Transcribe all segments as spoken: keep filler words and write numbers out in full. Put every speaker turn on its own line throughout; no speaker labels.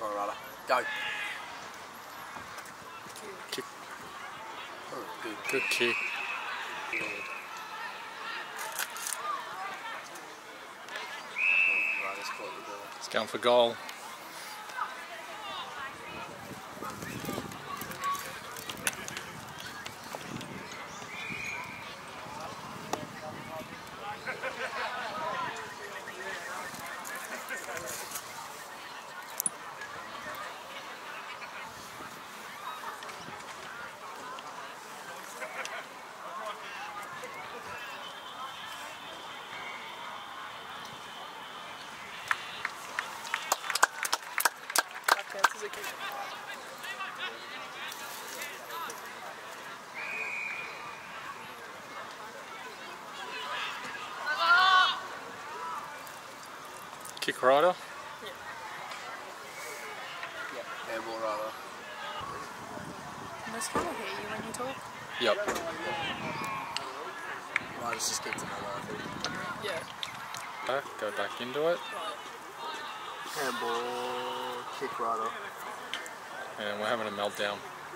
Come on, Ryder. Go.
Kick.
Oh, good.
Good kick.
Good. Oh, Ryder's caught the ball.
It's going for goal.
Counts as a kick.
Kick Ryder.
Yeah.
Yeah. Handball, Ryder.
Can this camera hear you when you talk?
Yep.
Ryder's just kicked another, I think.
Yeah.
Back, go back into it.
Right.
Handball, kick Ryder.
And we're having a meltdown.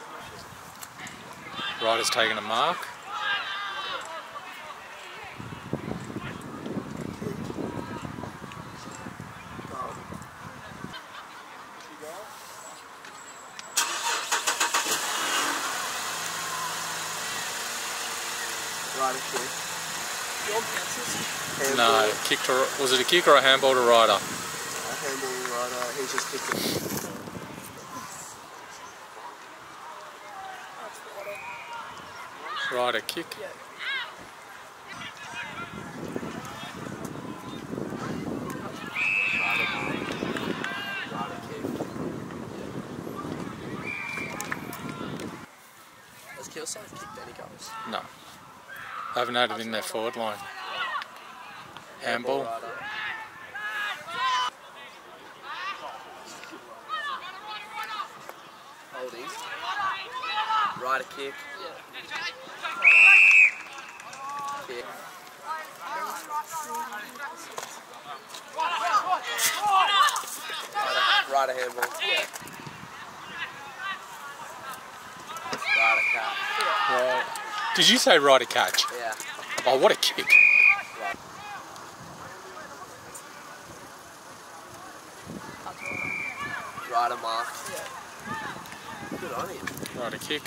Ryder's taking a mark.
Ryder kick.
Your chances.
Handball.
No, kick to, was it a kick or a handball to Ryder?
A handball, Ryder. He's just kicked it.
That's water.
Ryder kick.
Yeah.
Ryder mark. Ryder kick. Has Kilsyth kicked any goals?
No. I haven't had it in their forward line. Handball.
Ryder. Holding. Ryder kick.
Yeah.
Kick. Ryder, Ryder handball.
Yeah.
Ryder catch.
Right. Did you say Ryder catch?
Yeah.
Oh, what a kick.
That's water.
Ryder mark.
Yeah.
Good on him.
Ryder kick.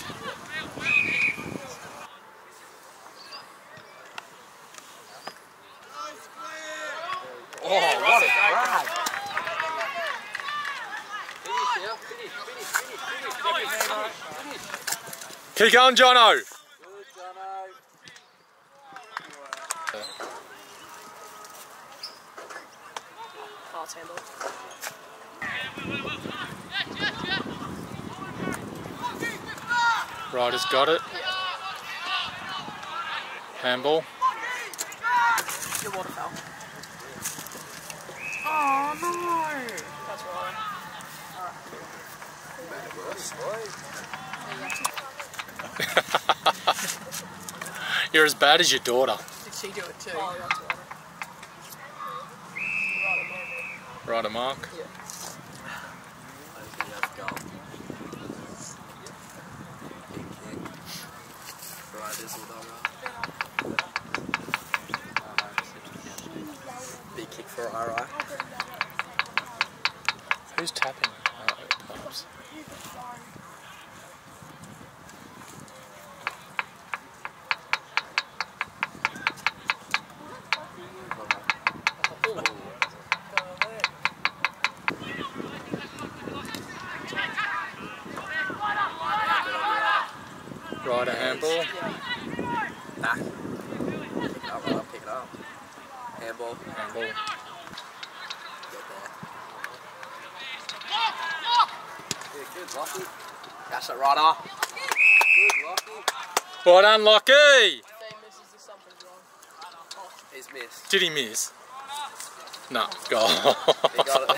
Oh, what a grab!
Keep going, Jono.
Good, Jono.
Oh, it's handball.
Ryder's got it.
Yeah.
Handball.
Your water fell. Oh no! That's right. Alright.
You're as bad as your daughter.
Did she do it too? Oh, that's water.
Ryder mark.
Yeah.
I think that's goal. Ryder's all done right. Big kick for I R I.
Who's tapping? Oh, oops. Ryder handball.
Back. Pick it up, Ryder, pick it up. Handball.
Handball.
Get there. Yeah, good, Lockie. Catch it, Ryder. Good, Lockie.
Well done, Lockie.
If they misses, there's something wrong. Oh.
He's missed.
Did he miss? No, goal.
He got it.